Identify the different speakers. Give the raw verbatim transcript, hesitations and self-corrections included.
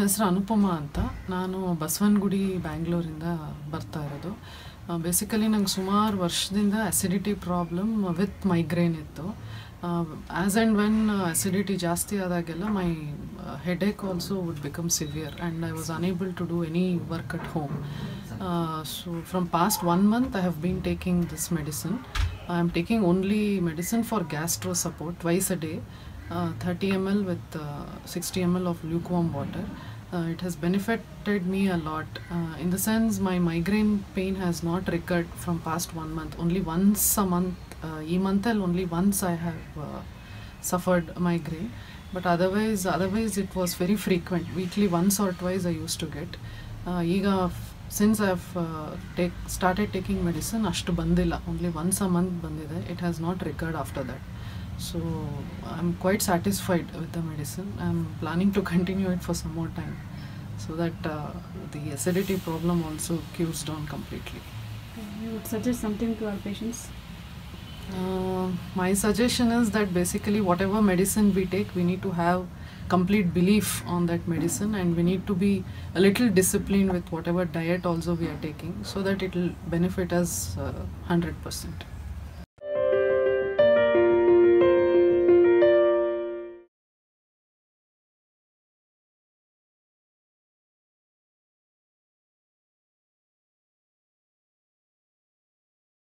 Speaker 1: ಹೆಸರು ಅನುಪಮಾ ಅಂತ. ನಾನು ಬಸವನಗುಡಿ ಬ್ಯಾಂಗ್ಳೂರಿಂದ ಬರ್ತಾ ಇರೋದು. ಬೇಸಿಕಲಿ ನಂಗೆ ಸುಮಾರು ವರ್ಷದಿಂದ ಅಸಿಡಿಟಿ ಪ್ರಾಬ್ಲಮ್ ವಿತ್ ಮೈಗ್ರೇನ್ ಇತ್ತು. ಆ್ಯಸ್ ಆ್ಯಂಡ್ ವೆನ್ ಅಸಿಡಿಟಿ ಜಾಸ್ತಿ ಆದಾಗೆಲ್ಲ my headache also would become severe and I was unable to do any work at home. So from past one month I have been taking this medicine. I am taking only medicine for gastro support twice a day. Uh, thirty milliliters with uh, sixty milliliters of lukewarm water. Uh, it has benefited me a lot. Uh, in the sense, my migraine pain has not recurred from past one month. Only once a month, uh, e month only once I have uh, suffered migraine. But otherwise, otherwise it was very frequent. Weekly once or twice I used to get. Uh, ega since I have uh, take started taking medicine, ashtu bandilla. Only once a month bandide. It has not recurred after that. So I'm quite satisfied with the medicine. I'm planning to continue it for some more time so that uh, the acidity problem also cures down completely.
Speaker 2: You would suggest something to our patients?
Speaker 1: Uh, my suggestion is that basically whatever medicine we take, we need to have complete belief on that medicine, and we need to be a little disciplined with whatever diet also we are taking so that it will benefit us uh, one hundred percent.